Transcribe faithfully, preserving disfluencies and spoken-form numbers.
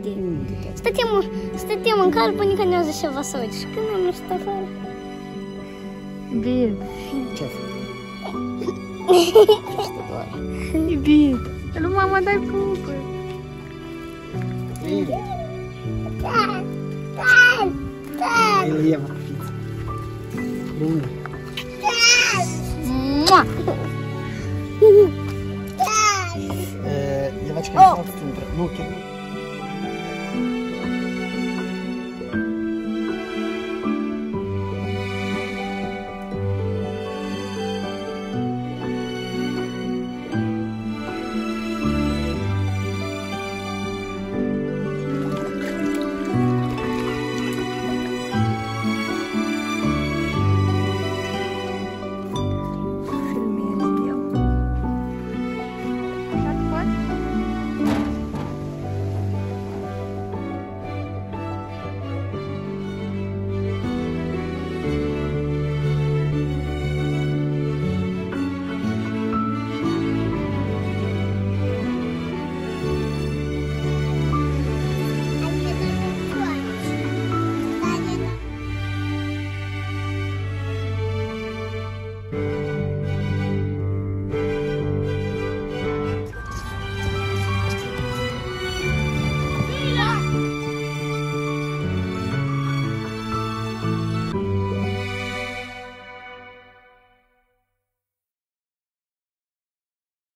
unde? Stăteam, stăteam în car până când ne-au zis ceva să uite. Și când am ieșit afară. Bine. Ce-a făcut? Asta doar. E bine. Lui mama dai pupă. Bine. El e pizza. Bine. Mua! Я вачка не знал, что ты... Ну, ты...